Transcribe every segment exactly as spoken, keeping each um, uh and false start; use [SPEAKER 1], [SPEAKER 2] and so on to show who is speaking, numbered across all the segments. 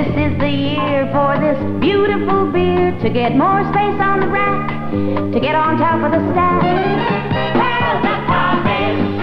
[SPEAKER 1] This is the year for this beautiful beer to get more space on the rack, to get on top of the stack. Pearls are poppin'.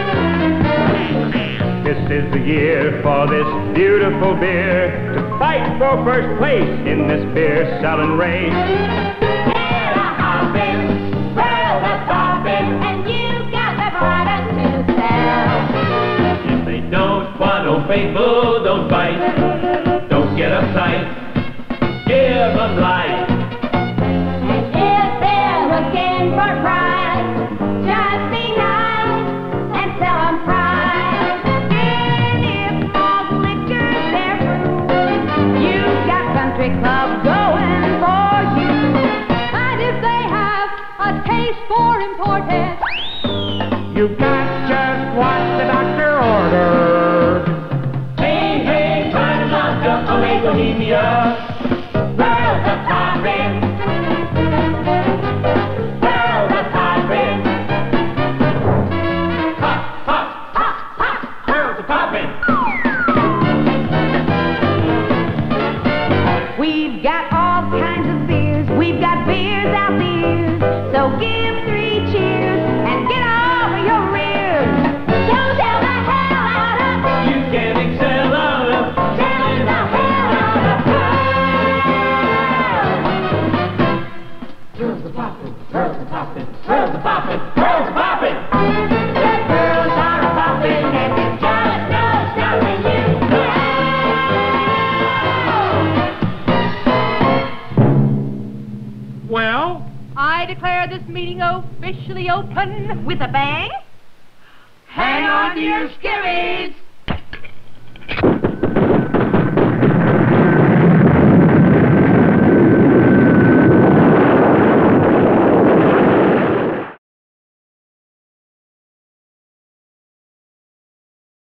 [SPEAKER 2] This is the year for this beautiful beer to fight for first place in this beer-selling race.
[SPEAKER 1] Pearls are hoppin', pearls are poppin', and you got the product to sell.
[SPEAKER 3] If they don't want no faithful, don't bite. Don't get uptight. Give them life.
[SPEAKER 1] And if they're looking for prize, just be nice and sell them prize. And if all the liquor's their fruit, you've got country club going for you.
[SPEAKER 4] And if they have a taste for imported,
[SPEAKER 2] You've got just what the doctor ordered.
[SPEAKER 3] Hey, hey, try to knock up away Bohemia.
[SPEAKER 1] Pearls are poppin'. Pearls are poppin'.
[SPEAKER 3] Pop, pop,
[SPEAKER 1] Pop, pop.
[SPEAKER 3] pearls are popping.
[SPEAKER 1] We've got all kinds of beers. We've got beers out the ears. So give three cheers and get over your rears. Don't tell the hell out of
[SPEAKER 3] You can excel out of.
[SPEAKER 1] Tell the hell out of
[SPEAKER 3] Pearls are popping, pearls are popping, pearls are popping, pearls are popping.
[SPEAKER 1] The pearls are poppin' and there's just no stopping you now.
[SPEAKER 2] Well,
[SPEAKER 4] I declare this meeting officially open with a bang.
[SPEAKER 1] Hang on to your skivvies.